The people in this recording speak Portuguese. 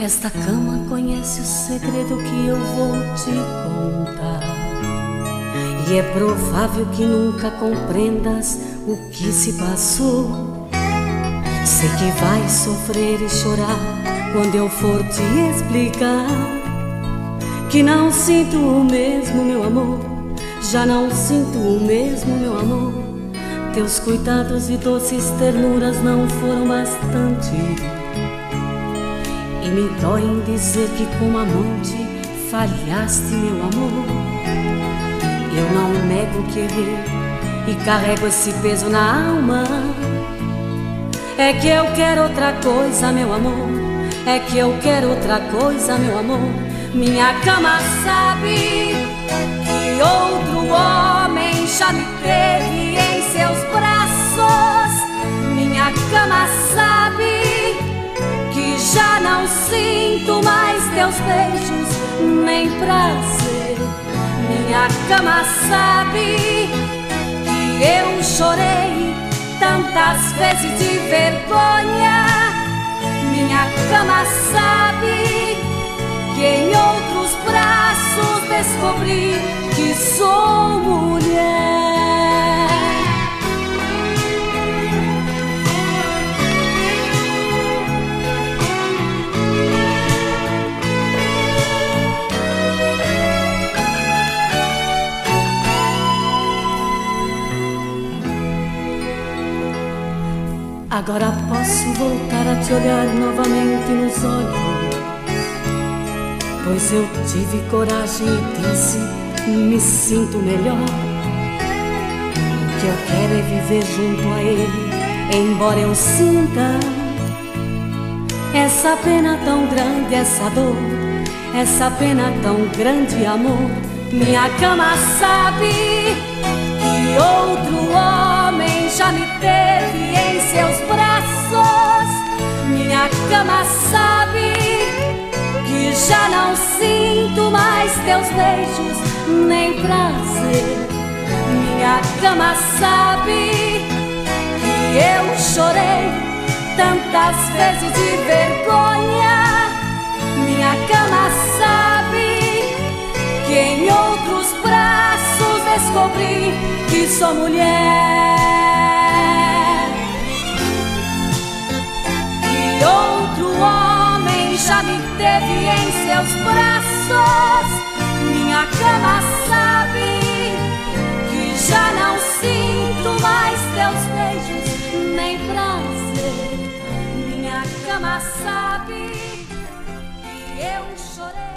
Esta cama conhece o segredo que eu vou te contar, e é provável que nunca compreendas o que se passou. Sei que vais sofrer e chorar quando eu for te explicar que não sinto o mesmo, meu amor. Já não sinto o mesmo, meu amor. Teus cuidados e doces ternuras não foram bastante, e me dói em dizer que como amante falhaste, meu amor. Eu não nego que errei e carrego esse peso na alma. É que eu quero outra coisa, meu amor. É que eu quero outra coisa, meu amor. Minha cama sabe que outro homem já me teve em seus braços. Minha cama sabe que já não sinto mais teus beijos nem prazer. Minha cama sabe que eu chorei tantas vezes de vergonha. Minha cama sabe que em outros braços descobri que sou mulher. Agora posso voltar a te olhar novamente nos olhos, pois eu tive coragem e disse: me sinto melhor. O que eu quero é viver junto a ele, embora eu sinta essa pena tão grande, essa dor, essa pena tão grande, amor. Minha cama sabe que outro homem já me teve em seus braços. Minha cama sabe que já não sinto mais teus beijos nem prazer. Minha cama sabe que eu chorei tantas vezes de vergonha. Minha cama sabe que em outros braços descobri que sou mulher. Que outro homem já me teve em seus braços. Minha cama sabe que já não sinto mais teus beijos nem prazer. Minha cama sabe que eu chorei